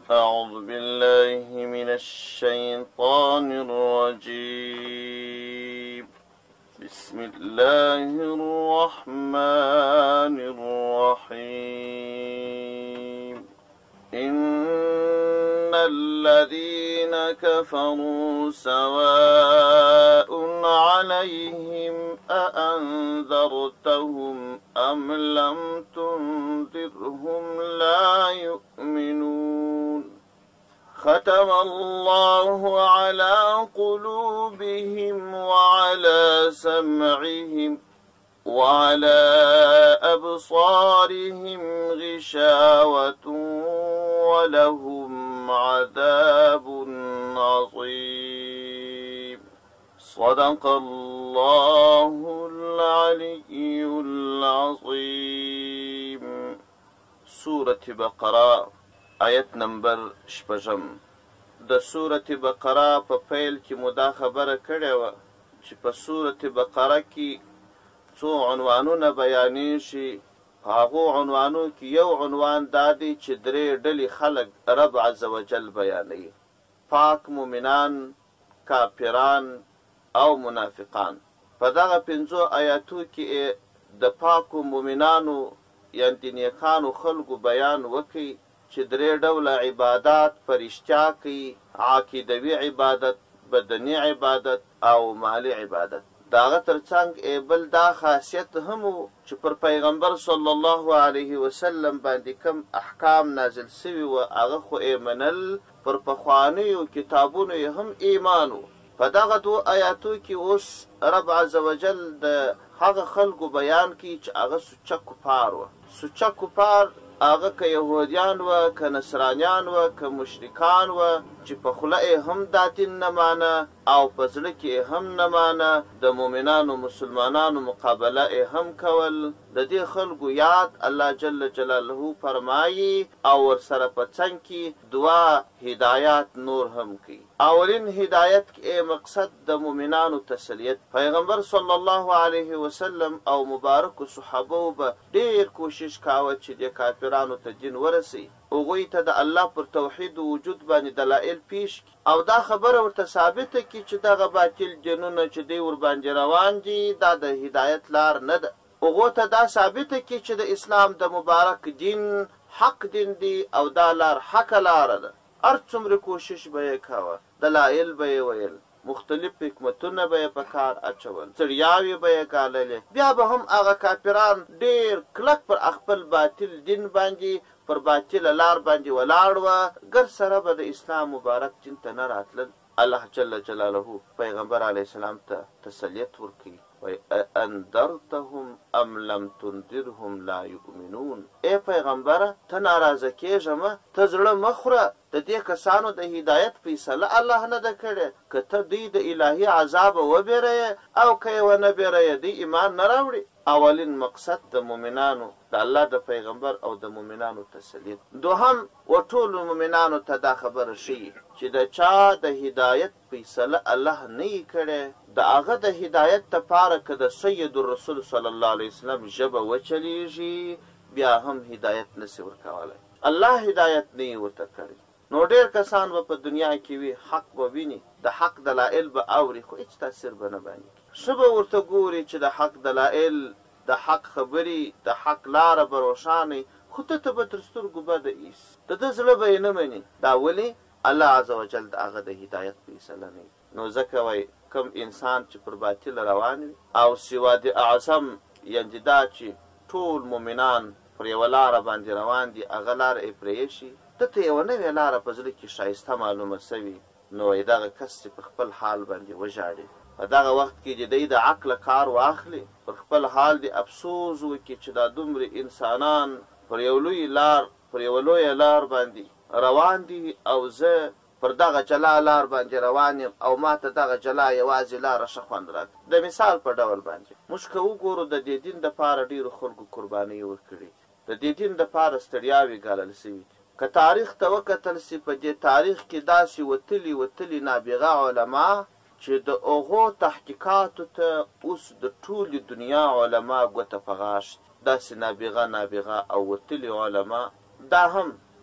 أعوذ بالله من الشيطان الرجيم بسم الله الرحمن الرحيم إن الذين كفروا سواء عليهم أأنذرتهم أم لم تنذرهم لا يؤمنون ختم الله على قلوبهم وعلى سمعهم وعلى أبصارهم غشاوة ولهم عذاب عظيم صدق الله العلي العظيم. سورة بقرة آیت نمبر 6. د سورة بقره په پیل کې مو دا خبره کړې وه چې په سورة بقره کې څو عنوانونه بیانېږي. په هغو عنوانو کې یو عنوان دا دی چې 3 ډلې خلک رب عز وجل بیانوي: پاک مؤمنان، کافران او منافقان. په دغه 5 آیاتو کې د پاکو مؤمنانو یعنې د نیکانو خلکو بیان وکړي چې 3 ډوله عبادات په رښتیا کوي: عقیدوي عبادت، بدني عبادت او مالی عبادت. د هغه تر څنګ بل دا خاصیت هم و چې پر پیغمبر صلی الله علیه وسلم باندې کوم احکام نازل سوي وه هغه خو منل، پر پخوانیو کتابونو یې هم ایمان و. په دغه 2 آیاتو کې اوس رب عز وجل د هغه خلکو بیان کوي چې هغه سوچه کفار وه. سوچه کفار هغه که یهودیان وه، که نصرانیان وه، که مشرکان وه چې په خوله هم دا دین نه مانه او په زړه کې هم نه مانه. د مؤمنانو مسلمانانو مقابله هم کول. د دې خلکو یاد الله جل جلاله فرمایي او ورسره په څنګ کې 2 هدایات نور هم کوي. اولین هدایت کې مقصد د مؤمنانو تسلیت. پیغمبر صلی الله علیه وسلم او مبارکو صحابو به ډیر کوشش کاوه چې د کافرانو ته دین ورسي، هغوی ته د الله پر توحید و وجود باندې دلایل پیش کی او دا خبره ورته ثابته کی چې دغه باطل دینونه چې دی ور باندې روان دي دا د هدایت لار نه ده. هغو ته دا ثابته کی چې د اسلام د مبارک دین حق دین دی او دا لار حق لار ده. هر څومره کوشش به یې کاوه، دلایل به یې ویل، مختلف حکمتونه به یې په کار اچول، ستړیاوې به یې ګاللې، بیا به هم هغه کافران ډېر کلک پر خپل باطل دین باندې پر باطله لار باندې ولاړ وه، ګر سره به د اسلام مبارک دین ته نه راتلل. الله جل جلاله پیغمبر علیه السلام ته تسلیت ورکوي، وایي انذرتهم ام لم تنذرهم لا یؤمنون. ای پیغمبره ته ناراضه کېږه مه، ته زړه مه خوره، د دې کسانو د هدایت فیصله الله نه ده کړې. که ته دوی د الهي عذابه وبېروې او که یې ونه بېروې دوی ایمان نه راوړي. اولین مقصد د مؤمنانو د الله د پیغمبر او د مؤمنانو تسلیت. دوهم و ټولو مؤمنانو ته دا خبره ښیي چې د چا د هدایت فیصله الله نه یې کړې، د هغه د هدایت دپاره که د سید الرسول صلی الله علیه وسلم ژبه وچلیږي بیا هم هدایت نسي ورکولی. الله هدایت نه یې ورته کړی. نو ډېر کسان به په دنیا کې وي، حق به ویني، د حق دلایل به اوري، خو هېڅ تاثیر به نه باندې ښه به ورته ګوري چې د حق دلایل، د حق خبرې، د حق لاره به روښانه، خو ته به تر سترګو بده ایسي، د ده زړه به یې نه مني. دا ولې؟ الله عز وجل د هغه د هدایت فیصله نه وي. نو ځکه وایي کوم انسان چې پر باطل روان وي او سواد اعظم یعنې دا چې ټول مؤمنان پر یوه لاره باندې روان دي، هغه لاره یې پرېښي، ده ته یوه نوې لاره په زړه کې ښایسته معلومه سوي، نو دغه کس چې په خپل حال باندې وژاړي، په دغه وخت کې چې دی د عقله کار واخلي، پر خپل حال د افسوس وکړي چې دا دومره انسانان پر یو لوی لار، پر یوه لویه لار باندې روان دي او زه پر دغه جلا لار باندې روان یم او ما ته دغه جلا یوازې لاره ښه خوند راکړي. د مثال په ډول باندې موږ که وګورو د دې دین دپاره ډېرو خلکو قربانۍ ورکړي، د دې دین دپاره ستړیاوې ګالل سوي دي. که تاریخ ته وکتل سي، په دې تاریخ کې داسې وتلي نابغه علما چې د هغو تحقیقاتو ته اوس د ټولې دنیا علما ګوته په غاښ دي. داسې نابغه او وتلي علما دا هم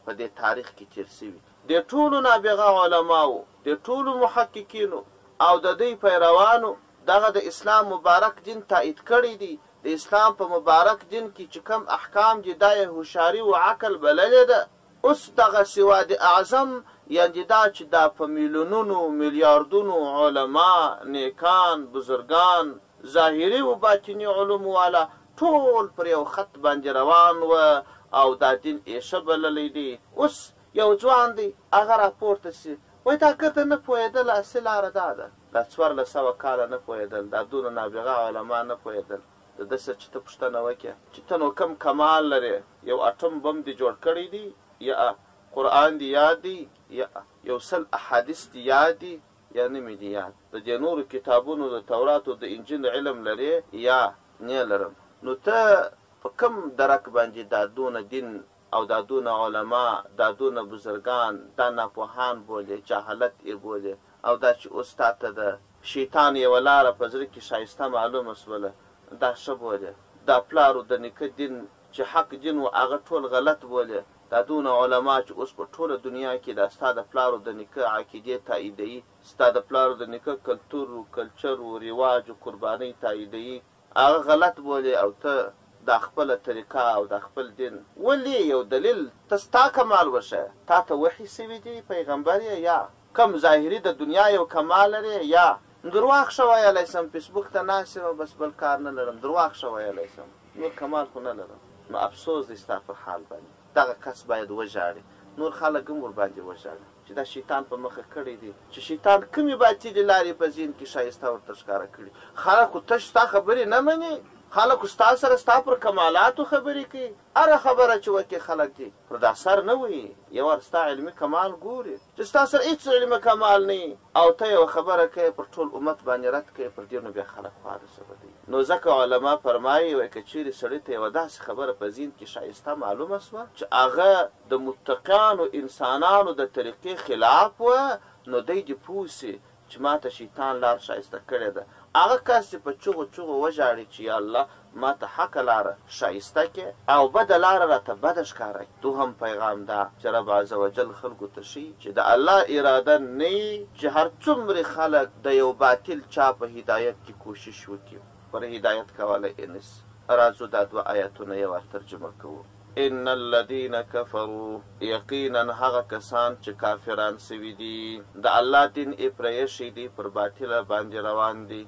په دې تاریخ کې تیر شوي. د ټولو نابغه علماو، د ټولو محققینو او د دوی پیروانو دغه د اسلام مبارک دین تایید کړی دی. د اسلام په مبارک دین کې چې کوم احکام دي دا یې هوښیاري و عقل بللې ده. اوس دغه سواد اعظم یعنې دا چې دا په میلیونونو میلیاردونو علما، نیکان، بزرگان، ظاهري و باطني علوم والا ټول پر یو خط باندې روان و او دا دین ایشه بللی دی. اوس یو ځوان دی هغه راپورته سي وایي دا که ته نه پوهېدل اصلي لاره دا ده. دا 1400 کاله نه پوهېدل، دا دونه نابغه علما نه پوهېدل. د ده سره چې ته پوښتنه وکړې چې ته نو کم کمال لرې، یو اټم بم دې جوړ کړی دی، یا قرآن دی یاد دی، یا یو 100 احادیث دی یاد دی، یا نه مې دی یاد، د دې نورو کتابونو د تورات او د انجیل علم لرې یا نه لرم. نو ته په کم درک باندې دا دونه دین او دا دونه علما، دا دونه بزرگان، دا ناپوهان بولې، جهالت یې بولې، او دا چې اوس تا ته د شیطان یوه لاره په زړه کې ښایسته معلومه شوله دا ښه بولې. دا پلارو د نیکه دین چې حق دین و هغه ټول غلط بولې. دا دونه علما چې اوس په ټوله دنیا کې دا ستا د پلارو د نیکه عقیدې تاییدوي، ستا د پلارو د نیکه کلتور و کلچر و رواج و قربانۍ تاییدوي، هغه غلط بولې. او ته دا خپله طریقه او دا خپل دین ولې یو دلیل ته ستا کمال وښیه. تا ته وحي سوي دي پیغمبر یې، یا کم ظاهري د دنیا یو کمال لرې، یا درواغ ښه ویلی سم، فیسبوک ته ناست یم بس بل کار نه لرم، درواغ ښه ویلی سم، نور کمال خو نه لرم. نو افسوس دی ستا پر حال باندې. دغه کس باید وژاړي، نور خلک هم ورباندې وژاړي چې دا شیطان په مخه کړی دی، چې شیطان کومې باطلې لارې په ذهن کې ښایسته ورته ښکاره کړي. خلکو تش ستا خبرې نه مني، خلکو ستا سره ستا پر کمالاتو خبرې کوي. هره خبره چې وکړي خلک دي پر دا سر نه وایي، یو وار ستا علمي کمال ګوري چې ستا سره هېڅ علمي کمال نه وي او ته یوه خبره کوې پر ټول امت باندې رد کوې، پر دې نو بیا خلک خواره څه بدوي. نو ځکه علما فرمایي وایي که چیرې سړي ته یوه داسې خبره په ذهن کې ښایسته معلومه شوه چې هغه د متقیانو انسانانو د طریقې خلاف وه، نو دی دې پوه سي چې ما ته شیطان لار ښایسته کړې ده. هغه کس چې په چغو چغو وژاړي چې یا الله ما ته حقه لاره ښایسته کړې او بده لاره راته بده ښکاره کړي. دوهم پیغام دا چې رب عز وجل خلکو ته ښیي چې د الله اراده نه وي چې هر څومره خلک د یو باطل چا په هدایت کې کوشش وکړي، پر هدایت کولی یې نسي. راځو دا 2 آیتونه یې ور ترجمه کوو. ان الذين كفروا یقینا هغه کسان چې کافران سوي دي، د الله دین یې پرېښی دی، پر باطله باندې روان دي.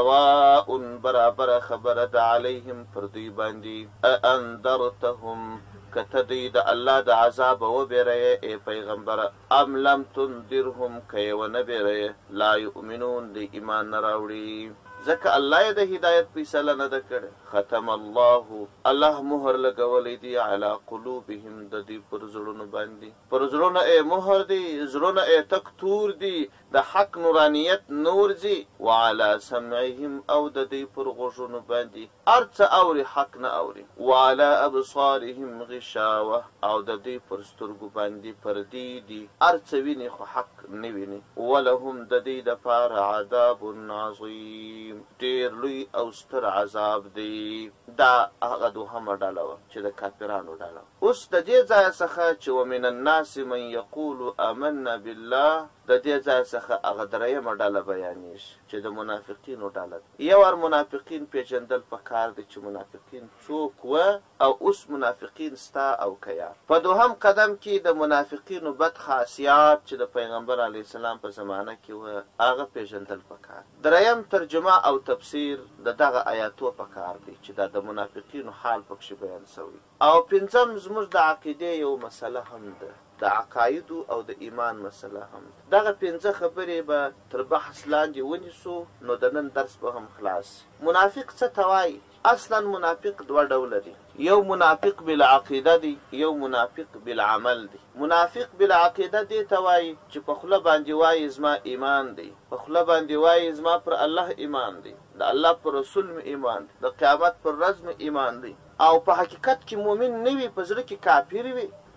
سواء برابر خبره ده علیهم پر دوی باندې، انذرتهم که ته دوی د الله د عذاب وبېروې ای پیغمبره، ام لم تنذرهم که یې ونه بېروې لا یؤمنون دی ایمان نه راوړي. ځکه الله یې د هدایت فیصله نه ده کړې. ختم الله الله مهر لګولی دی علی قلوبهم د دوی پر زړونو باندې، پر زړونه یې مهر دی، زړونه یې تک تور دي، د حق نورانیت نور ځي. وعلى سمعهم او د دوی پر غوږونو باندې هر څه اوري حق نه اوري. وعلى ابصارهم غشاوه او د دوی پر سترګو باندې پردې دي، هر څه ویني خو حق نه ویني. ولهم د دوی دپاره عذاب عظیم ډېر لوی او ستر عذاب دی. دا هغه دوهمه ډله وه چې د کافرانو ډله. اوس د دې ځایه څخه چې ومن الناس من یقول آمنا بالله، د دې ځای څخه هغه درېیمه ډله بیانېږي چې د منافقینو ډله ده. یو وار منافقین پېژندل پکار دی چې منافقین څوک وه او اوس منافقین ستا او که یار. په دوهم قدم کې د منافقینو بد خاصیات چې د پیغمبر علیه السلام په زمانه کې وه هغه پېژندل پکار. درېیم ترجمه او تفسیر د دغه آیاتو پکار دی چې دا د منافقینو حال پکښې بیان شوی. او پنځم زموږ د عقیدې یو مسله هم ده، د عقایدو او د ایمان مسله هم ده. دغه 5 خبرې به تر بحث لاندې ونیسو، نو د نن درس به هم خلاص. منافق څه ته وایي؟ اصلا منافق 2 ډوله دي، یو منافق بالعقیده دی، یو منافق بالعمل دی. منافق بالعقیده دی ته وایي چې په خوله باندې وایي زما ایمان دی، په خوله باندې وایي زما پر الله ایمان دی، د الله پر رسول مې ایمان دی، د قیامت پر ورځ مې ایمان دی، او په حقیقت کې مؤمن نه وي، په زړه کې کافر وي،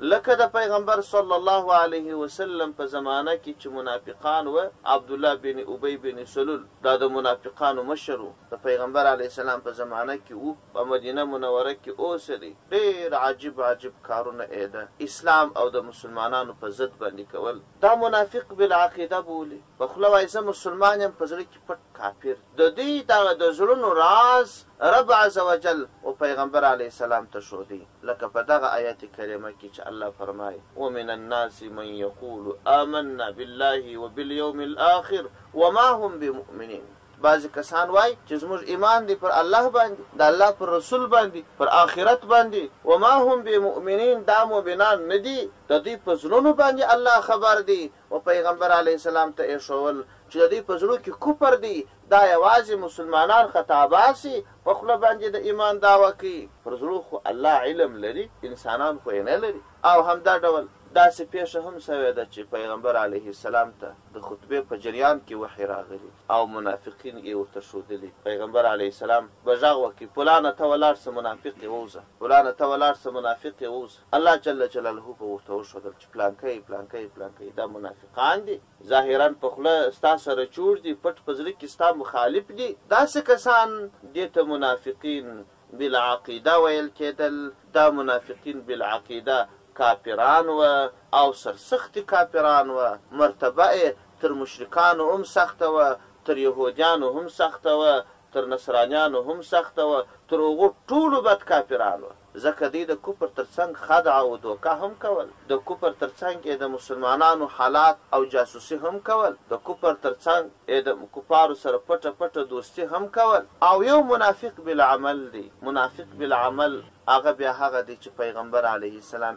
لکه د پیغمبر صلی الله علیه وسلم په زمانه کې چې منافقان و، عبدالله بن ابی بن سلول دا د منافقانو مشر و، د پیغمبر علیه السلام په زمانه کې و، په مدینه منوره کې اوسېدی. ډېر عجیب عجیب کارونه یې د اسلام او د مسلمانانو په ضد باندې کول. دا منافق بالعقیده بولي، په خوله وایي زه مسلمان یم، په زړه کې پټ کافر. د دې دغه د زړونو راز رب عز وجل او پیغمبر علیه السلام ته ښودي، لکه په دغه آیت کریمه کې چې الله فرمایي ومن الناس من یقول آمنا بالله وبالیوم الآخر وما هم بمؤمنین. بعضې کسان وایي چې زموږ ایمان دی پر الله باندې، د الله پر رسول باندې، پر آخرت باندې. وما هم بمؤمنین، دا مؤمنان نه دي، د دوی په زړونو باندې الله خبر دی. او پیغمبر علیه السلام ته یې ښول چې د دوی په زړو کې کفر دی، دا یوازې مسلمانان خطا باسي، په خوله باندې د ایمان دعوه کوي، پر زړو خو الله علم لري، انسانان خو یې نه لري. او همدا ډول داسې پیښه هم سوې ده چې پیغمبر علیه السلام ته د خطبې په جریان کې وحی راغلی او منافقین یې ورته ښودلي. پیغمبر علیه السلام به غږ وکړي فلانه ته ولاړ شه منافق یې ووځه، فلانه ته ولاړ شه منافق یې ووځه. الله جل جلاله به ورته وښودل چې پلانکی پلانکی پلانکی دا منافقان دي، ظاهرا په خوله ستا سره چور دي، پټ په زړه کې ستا مخالف دي. داسې کسان دې ته منافقین بالعقیده ویل کېدل. دا منافقین بالعقیده کافران و او سرسخت کافران و، مرتبه تر مشرکانو هم سخته و، تر یهودیانو هم سخته و، تر نصرانیانو هم سخته و، تر هغو ټولو بد کافران و. ځکه دوی د کفر تر څنګ خدعه او دوکه هم کول، د کفر تر څنګ یې د مسلمانانو حالات او جاسوسي هم کول، د کفر تر څنګ یې د کفارو سره پټه پټه دوستي هم کول. او یو منافق بالعمل دی. منافق بالعمل هغه بیا هغه دی چې پیغمبر علیه السلام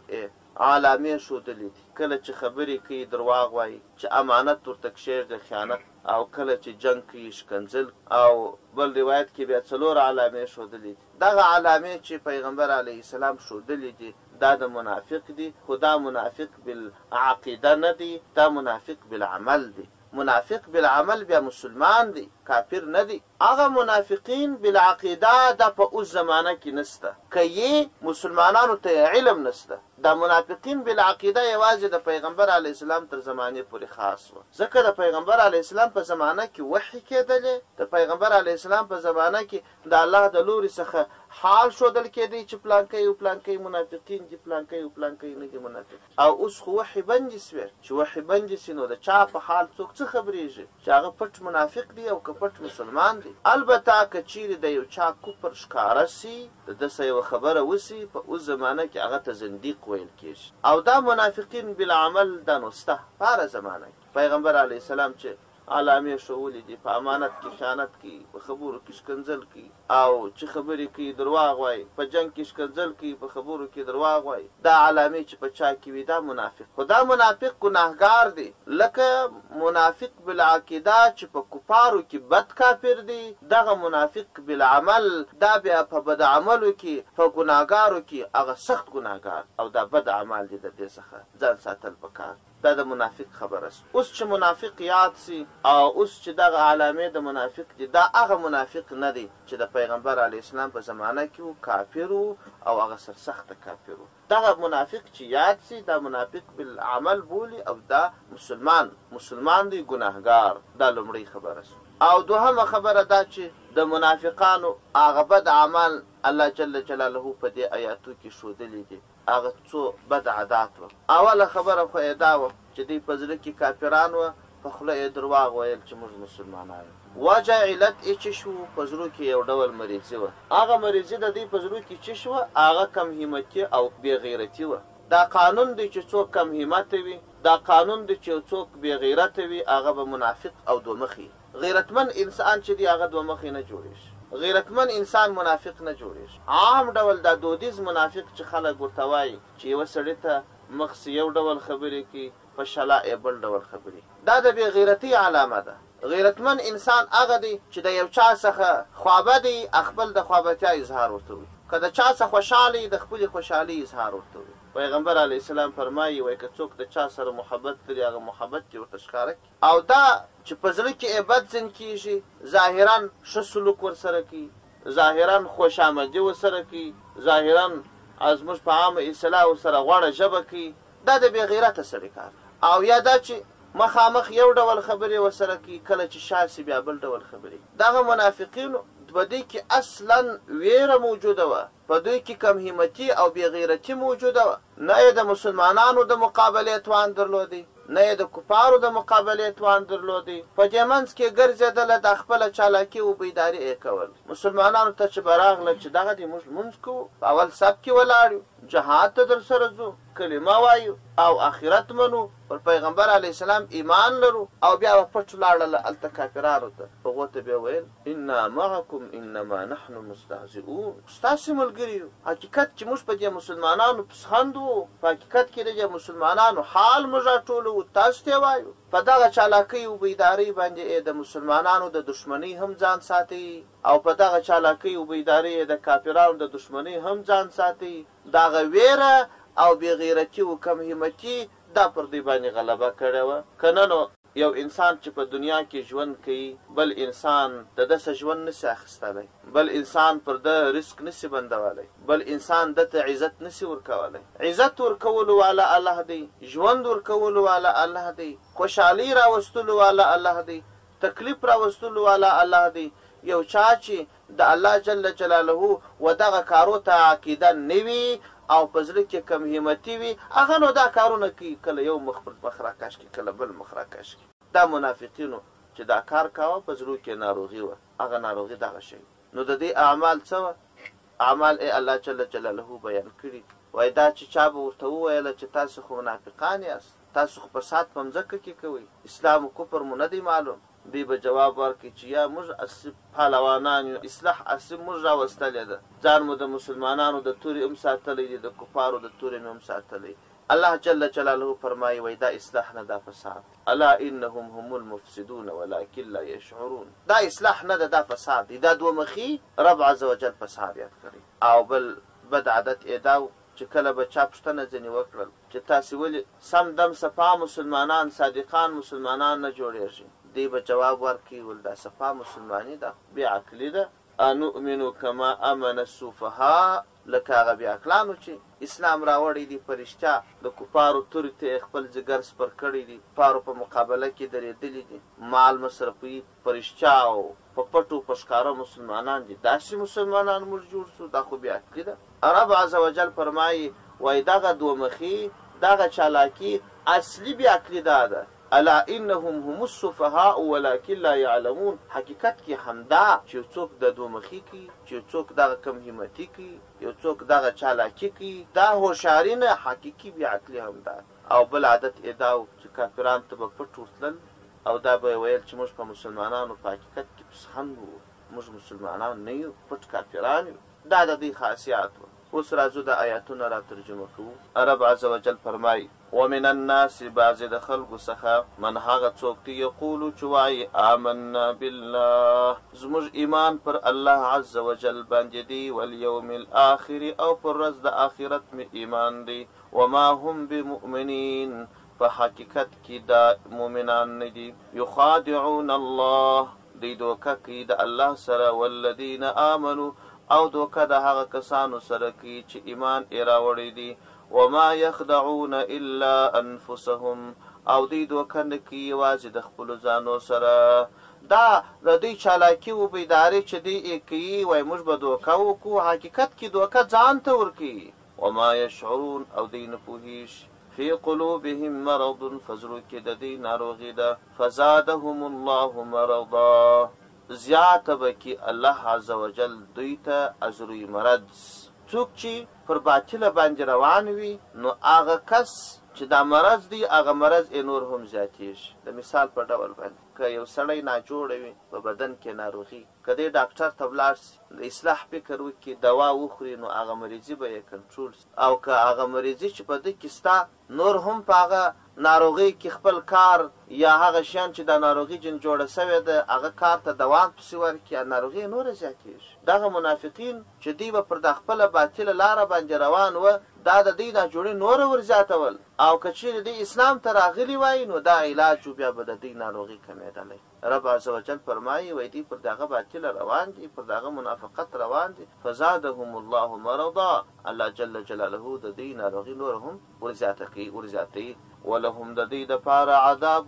علامې ښودلې دي. کله چې خبرې کوي درواغ وایي، چې امانت ورته کښېږدي خیانت، او کله چې جنګ کوي ښکنځل. او بل روایت کې بیا 4 علامې ښودلې دي. دغه علامې چې پیغمبر علیه السلام ښودلې دي دا د منافق دي، خو دا منافق بالعقیده نه دی، دا منافق بالعمل دی. منافق بالعمل بیا مسلمان دی، کافر نه دی. هغه منافقین بالعقیده دا په اوس زمانه کې نسته، که یې مسلمانانو ته علم نسته. دا منافقین بالعقیده یوازې د پیغمبر علیه السلام تر زمانې پورې خاص و، ځکه د پیغمبر علیه السلام په زمانه کې وحی کېدلې. د پیغمبر علیه السلام په زمانه کې د الله د لوري څخه حال ښودل کېدی چې پلانکی او پلانکی منافقین دي، پلانکی او پلانکی نه دي منافق. او اوس خو وحی بندې سوې، چې وحی بندې سي نو د چا په حال څوک څه خبرېږي چې هغه پټ منافق دی او که پټ مسلمان دی. البته که چیرې د یو چا کفر ښکاره سي، د ده څه یوه خبره وسي، په اوس زمانه کې هغه ته زندیق ویل کېږي. او دا منافقین بالعمل دا نو سته په هره زمانه کې. پیغمبر علیه السلام چې علامې ښولې دي، په امانت کې خیانت کوي، په خبرو کې ښکنځل کوي، او چې خبرې کوي درواغ وایي، په جنګ کې ښکنځل کوي، په خبرو کې درواغ وایي. دا علامې چې په چا کې وي دا منافق. خو دا منافق ګناهګار دی، لکه منافق بالعقیده چې په کفارو کې بد کافر دی، دغه منافق بالعمل دا بیا په بد عملو کې، په ګناهګارو کې هغه سخت ګناهګار، او دا بد عمل دی، د دې څخه ځان ساتل پکار. دا د منافق خبره سو. اوس چې منافق یاد سي او اوس چې دغه علامې د منافق دي، دا هغه منافق نه دی چې د پیغمبر علیه السلام په زمانه کې و، کافر و او هغه سرسخته کافر و. دغه منافق چې یاد سي دا منافق بالعمل بولي او دا مسلمان دی ګناهګار. دا لومړی خبره سو. او دوهمه خبره دا چې د منافقانو هغه بد عمل الله جل جلاله په دې آیاتو کې ښودلي دي. هغه څو بد عادات و. اوله خبره خو یې دا وه چې دوی په زړه کې کافران وه، په خوله یې درواغ ویل چې موږ مسلمانان یو. وجه علت یې څه شو؟ په زړو کې یو ډول مریضي وه. هغه مریضي د دوی په زړو کې څه شوه؟ هغه کم همتي او بې غیرتي وه. دا قانون دی چې څوک کم همته وي، دا قانون دی چې څوک بې غیرته وي، هغه به منافق او دومخي. غیرتمن انسان چې دی هغه دومخي نه جوړېږي. غیرتمن انسان منافق نه جوړېږي. عام ډول دا دودیز منافق چې خلک ورته وایي چې یوه سړي ته مخ یو ډول خبرې کوي، په شلا یې بل ډول خبرې، دا د بې غیرتۍ علامه ده. غیرتمن انسان هغه دی چې د یو چا څخه خوابه دی، خپل د خوابتیا اظهار ورته وي. که د چا څه خوشحالي، د خپلې خوشحالۍ اظهار ورته وي. پیغمبر علیه السلام فرمایي وایي که څوک د چا سره محبت لري، هغه محبت یې ورته ښکاره کړي. او دا چې په زړه کې یې بد ځین کېږي، ظاهرا ښه سلوک ورسره کوي، ظاهرا خوش آمدي ورسره کوي، ظاهرا او زموږ په عامه اصطلاح ورسره غوړه ژبه کوي، دا د بې غیرته سړي کار. او یا دا چې مخامخ یو ډول خبرې ورسره کوي، کله چې شا سي بیا بل ډول خبرې. دغه منافقینو په دوی کې اصلا ویره موجوده وه، په دوی کې کم همتي او بې غیرتي موجوده وه. نه یې د مسلمانانو د مقابلې توان درلودی، نه یې د کفارو د مقابلې توان درلودی. په دې منځ کې ګرځېدله، د خپله چالاکي او بیداري یې کول. مسلمانانو ته چې به راغله چې دغه دې موږ لمونځ کوو، په اول صف کې ولاړ یو، جهاد ته در سره ځو، کلمه وایو او آخرت منو، پر پیغمبر علیه السلام ایمان لرو، او بیا به پټ ولاړله هلته کافرانو ته. هغو ته بیا ویل انا معکم انما نحن مستهزئون، ستاسې ملګري یو. حقیقت چې موږ په دې مسلمانانو پسخند وو، په حقیقت کې د دې مسلمانانو حال موږ راټولوو، تاسو ته وایو. په دغه چالاکۍ او بیدارۍ باندې د مسلمانانو د دشمنۍ هم ځان ساتي، او په دغه چالاکۍ او بیدارۍ د کافرانو د دشمنۍ هم ځان ساتي. دغه ویره او بې غیرتي او کم همتي دا پر دوی باندې غلبه کړې وه. که نه نو یو انسان چې په دنیا کې ژوند کوي، بل انسان د ده څه ژوند نسي اخیستلی، بل انسان پر ده رزق نسي بندولی، بل انسان ده ته عزت نسي ورکولی. عزت ورکولو والا الله دی، ژوند ورکولو والا الله دی، خوشحالي راوستلو والا الله دی، تکلیف راوستلو والا الله دی. یو چا چې د الله جل جلاله و دغه کارو ته عقیده نه وي او په زړه کې کم همتي وي، هغه نو دا کارونه کوي، کله یو مخ پر مخ راکش کړي، کله بل مخ راکش کړي. دا منافقینو چې دا کار کاوه، په زړه کې ناروغي وه، هغه ناروغي دغه شی. نو د دې اعمال څه وه؟ اعمال یې الله جل جلاله بیان کړي. وایي دا چې چا به ورته وویله چې تاسو خو منافقان یاست، تاسو خو فساد په مځکه کې کوئ، اسلام و کفر مو نه دی معلوم، دوی به جواب ورکړي چې یا موږ اصلي پهلوانان یو، اصلاح اصلي موږ راوستلې ده، ځان مو د مسلمانانو د تورې هم ساتلی دی، د کفارو د تورې مې هم ساتلی. الله جل جلاله فرمایي وایي دا اصلاح نه، دا فساد. الا انهم هم المفسدون ولکن لا یشعرون. دا اصلاح نه ده، دا فساد دی. دا دوه مخي رب عز وجل فساد یاد کړي. او بل بد عادت یې دا چې کله به چا پوښتنه ځینې وکړل چې تاسې ولې سم دم صفا مسلمانان، صادقان مسلمانان نه جوړېږي، دی به جواب ورکړي ول دا صفا مسلماني ده، بې عقلي ده. انؤمنو کما امن السفهاء، لکه هغه بې عقلانو چې اسلام راوړی دی، په رښتیا د کفارو تورې ته خپل ځګر سپر کړی دي، کفارو په مقابله کې درېدلي دي، مال مصرفوي په رښتیا او په پټو په ښکاره مسلمانان دي. داسې مسلمانان موږ جوړ سو، دا خو بې عقلي ده. رب عز وجل فرمایي وایي دغه دوه مخي، دغه چالاکي اصلي بې عقلي دا ده. الا انهم هم السفهاء ولكن لا يعلمون. حقیقت کې همدا چې څوک د دوه مخي کوي، چې څوک دغه کم همتي کوي، یو څوک دغه چالاکي کوي، دا هوښیاري نه، حقیقي بې عقلي همدا. او بل عادت یې دا و چې کافرانو ته به پټ ورتلل او دا به یې ویل چې موږ په مسلمانانو په حقیقت کې پسخند وو، موږ مسلمانان نه یو، پټ کافران یو. دا د دوی خاصیات وه. اوس راځو د آیاتونه را ترجمه کوو. رب عز وجل فرمایي ومن الناس، بعضې د خلکو څخه، من هغه څوک دی یقولو چې وایي آمنا بالله، زموږ ایمان پر الله عز وجل باندې دی، والیوم الاخر، او پر ورځ د آخرت مې ایمان دی، وما هم بمؤمنین، په حقیقت کې دا مؤمنان نه دي. یخادعون الله، دوی دوکه کوي د الله سره، والذین آمنو، او دوکه د هغه کسانو سره کوي چې ایمان یې راوړی دی. وما یخدعون الا انفسهم، او دوی دوکه نه کوي یوازې د خپلو ځانو سره. دا د دوی چالاکي و بیداري چې دوی یې کوي، وایي موږ به دوکه وکړو، حقیقت کې دوکه ځان ته ورکوي. وما یشعرون، او دوی نه پوهېږي. فی قلوبهم مرض، فزړو کې د دوی ناروغي ده. فزادهم الله مرضا، زیاته به کې الله عز وجل دوی ته عذروي مرض. څوک چې پر باطله باندې روان وي، نو هغه کس چې دا مرض دی، هغه مرض یې نور هم زیاتېږي. د مثال په ډول باندې که یو سړی ناجوړه وي، په بدن کې ناروغي، که دی ډاکټر ته ولاړ سي، د اصلاح فکر وکړي، دوا وخوري، نو هغه مریضي به یې کنټرول سي. او که هغه مریضي چې په ده کې ستا، نور هم په هغه ناروغۍ کې خپل کار یا هغه شیان چې د ناروغي جن جوړه سوې ده، هغه کار ته دوام پسې ورکړي، ناروغي نوره زیاتېږي. دغه منافقین چې دوی به پر د خپله باطله لاره باندې روان وه، دا د دوی ناجوړي نوره ور زیاتول. او که چیرې دوی اسلام ته راغلي وای، نو دا علاج و بیا به د دوی ناروغي کمېدله. معلومېدلی. رب عز وجل فرمایي وایي دوی پر دغه باطله روان دي، پر دغه منافقت روان دي. فزادهم الله مرضا، الله جل جلاله د دوی ناروغي نور هم ورزیاتوي. ولهم د دوی دپاره عذاب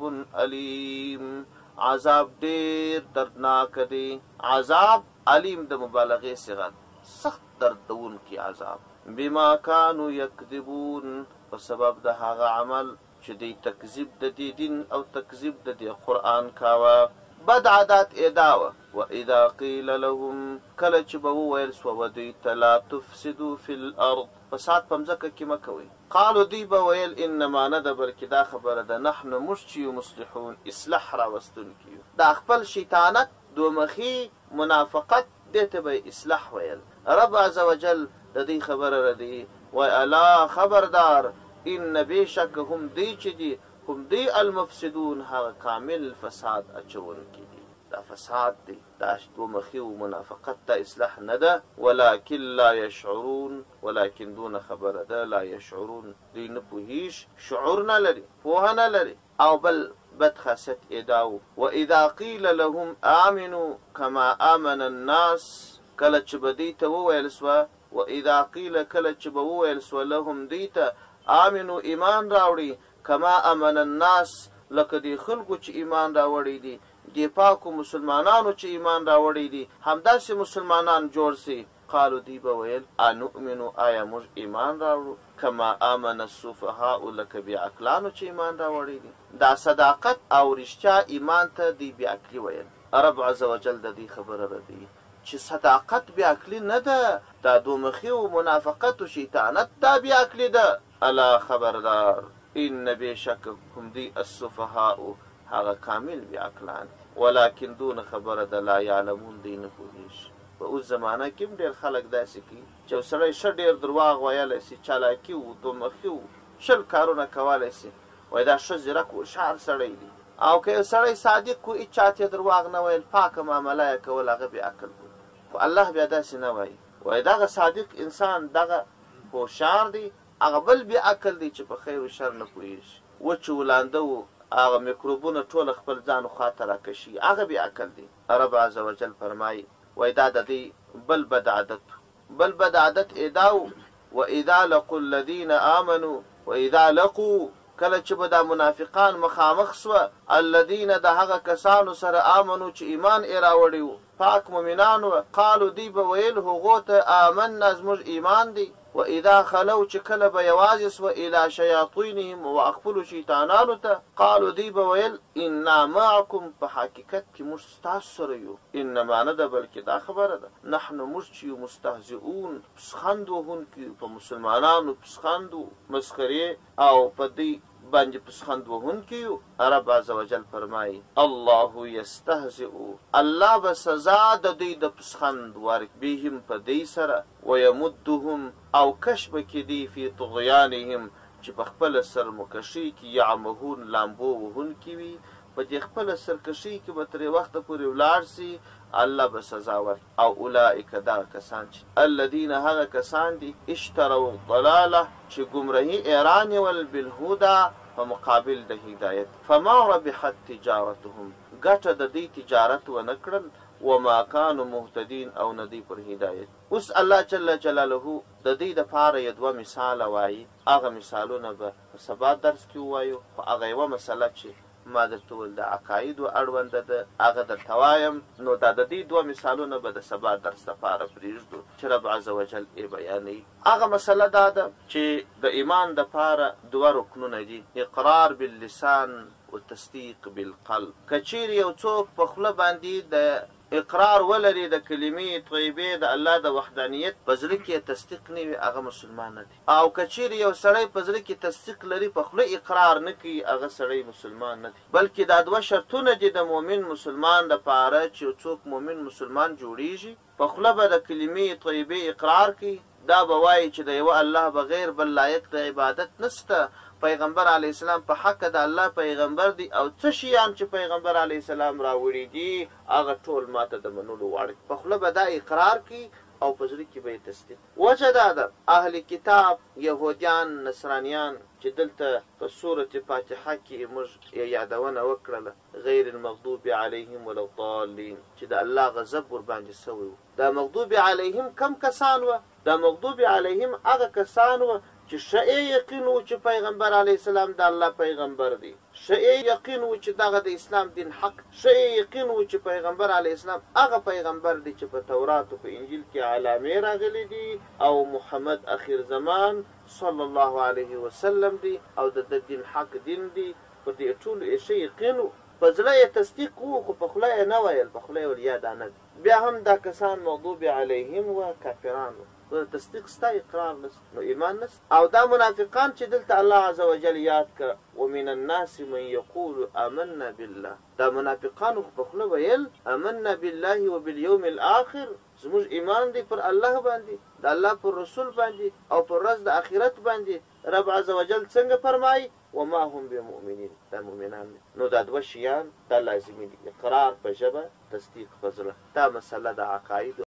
علیم، عذاب ډېر دردناک دی. عذاب علیم د مبالغې صيغه، سخت دردونکی عذاب. بما كانوا يكذبون، په سبب د هغه عمل چې دوی تکذیب د دې دین او تکذیب د دې قرآن کاوه. بد عادات ادا وه. واذا قیل لهم، کله چې به وویل سوه دوی ته لا تفسدوا فی الارض، فساد په مځکه کې مه کوئ. قالو دوی به ویل انما نه ده بلکې دا خبره ده نحن موږ چې یو مصلحون، اصلاح راوستونکي یو. دا خپل شیطانت دومخي منافقت دې ته به اصلاح ویل. رب عز وجل د دې خبره ردي وای الا خبردار ان بشک هم دی چې دي هم دی المفسدون، هغه کامل فساد اچونکي دي. دا فساد دی، دا دومخي و منافقت ته اصلاح نه ده. ولکن لا یشعرون، ولکن دون خبره ده لا یشعرون، دوی نه پوهیږ، شعور نه لري، پوهه نه لري. او بل بد خاصیت اداو. واذا قیل لهم آمنوا کما آمن الناس، کله چې به دوی ته وویل سوه، واذا قیل کله چې به وویل سوه لهم دوی ته آمنو ایمان راوړي، کما امن الناس لکه دی خلکو چې ایمان راوړي دي، دی پاکو مسلمانانو چې ایمان راوړي دي همداسې مسلمانان جوړ سي. قالو دی به ویل انؤمنو، آیا موږ ایمان راوړو کما آمن السفهاء لکه بې عقلانو چې ایمان راوړي دي. دا صداقت او رښتیا ایمان ته دی بې عقلي ویل. رب عز وجل د دې خبره ردي چې صداقت بې عقلي نه ده، دا دومخي و منافقت و شیطانت دا بې عقلي ده. الا خبردار ان بشک هم دی السفهاء، هغه کامل بې عقلان، ولکن دون خبره ده لا یعلمون، دی نه پوهېږي. په اوس زمانه کې هم ډېر خلک داسې کوي چې یو سړی ښه ډېر درواغ ویلی سي، چالاکي و دومخي و 20 کارونه کولی سي، وایي دا ښه ځیرک و هوښیار سړی دی. او که یو سړی صادق و هېڅ چا ته درواغ نه ویل، پاکه معامله یې کول، هغه بې عقل و. خو الله بیا داسې نه وایي، وایي دغه صادق انسان دغه هوښیار دی، هغه بل بې عقل دی چې په خیر و شر نه پوهېږي. وچ ولانده و هغه میکروبونه ټول خپل ځان خواته راکشي، هغه بې عقل دی. رب عز وجل فرمایي وایي دا د دې بل بد عادت اداو. واذا لقوا الذین آمنوا، واذا لقوا کله چې به دا منافقان مخامخ سوه الذین د هغه کسانو سره آمنو چې ایمان یې راوړی و، پاک مؤمنان و، قالو دی به ویل هغو ته آمنا زموږ ایمان دی. واذا خلو چې کله به یوازې سوه الی شیاطینهم و خپلو شیطانانو ته، قالو دی به ویل انا معکم، په حقیقت کې موږ ستاسو سره یو. انما نه ده بلکې دا خبره ده نحن موږ چې یو مستهزئون، پسخند وهونکي، په مسلمانانو پسخند و مسخرې او په دوی باندې پسخند وهونکي یو. رب عز وجل فرمایي الله یستهزئ، الله به سزا د دوی د پسخند ورک بهم په دوی سره، ویمدهم او کش به کړي فی طغیانهم چې په خپله سرمکشي کې یعمهون لامبو وهونکي وي، په دې خپله سرکشي کې به ترې وخته پورې ولاړ سي، الله به سزا ورکړي. او اولئک دغه کسان چې الذین هغه کسان دي اشتروا ضلاله چې ګمرهي ایران ول بالهدى په مقابل د هدایت، فما ربحت تجارتهم، ګټه د دې تجارت ونه کړل، وما كانوا مهتدین او ندی پر هدایت. اوس الله جل جلاله د دې دپاره یې دوه مثاله وایي، هغه مثالونه به په سبا درس کې ووایو. خو هغه یوه مسله چې ما درته وویل د عقایدو اړونده ده هغه درته وایم، نو دا د دې دوه مثالونه به د سبا درس دپاره پرېږدو چې رب عز وجل یې بیانوي. هغه مسله دا ده چې د ایمان دپاره دوه رکنونه دي، اقرار باللسان و تصدیق بالقلب. که چیرې یو څوک په خوله باندې د اقرار ولري د کلمې طیبې د الله د وحدانیت، په زړه کې تصدیق نه وي، هغه مسلمان نه دی. او که چیرې یو سړی په زړه کې تصدیق لري په خوله اقرار نه کوي، هغه سړی مسلمان نه دی. بلکې دا دوه شرطونه دي د مؤمن مسلمان دپاره چې یو څوک مؤمن مسلمان جوړیږي، په خوله به د کلمې طیبې اقرار کوي، دا به وایي چې د یوه الله بغیر بل لایق د عبادت نسته، پیغمبر علیه السلام په حق د الله پیغمبر دی، او څه شیان چې پیغمبر علیه السلام راوړي دي هغه ټول ماته د منلو وړ. په خوله به دا اقرار کوي او په زړه کې به یې تصدیق. وجه دا ده اهل کتاب یهودیان نصرانیان چې دلته په سورة فاتحه کې موږ یادونه وکړله غیر المغضوب علیهم ولا الضالین چې د الله غضب ورباندې سوی و. دا مغضوب علیهم کم کسان وه؟ دا مغضوب علیهم هغه کسان وه چې ښه یقین و چې پیغمبر علیه السلام د الله پیغمبر دی، ښه یقین و چې دغه د اسلام دین حق، ښه یقین و چې پیغمبر علیه السلام هغه پیغمبر دی چې په تورات او په انجیل کې علامې راغلي دي او محمد اخر زمان صلی الله علیه وسلم دی او د دین حق دین دی. پر دې ټولو یې ښه یقین و، په زړه یې تصدیق و خو په خوله یې نه ویل، په خوله یې ول یاده نه دی. بیا هم دا کسان مغضوب علیهم و کافران و، تصدیق ستا اقرار نست نو ایمان نست. او دا منافقان چې دلته الله عز وجل یاد کړه ومن الناس من یقول آمنا بالله، دا منافقانو په خوله ویل آمنا بالله وبالیوم الاخر، زموږ ایمان دی پر الله باندې، د الله پر رسول باندې او پر ورځ د آخرت باندې. رب عز وجل څنګه فرمایي وما هم بمؤمنین، دا مؤمنان دي. نو دا دوه شیان دا لازمي دي، اقرار په ژبه، تصدیق په زړه. دا مسله د عقایدو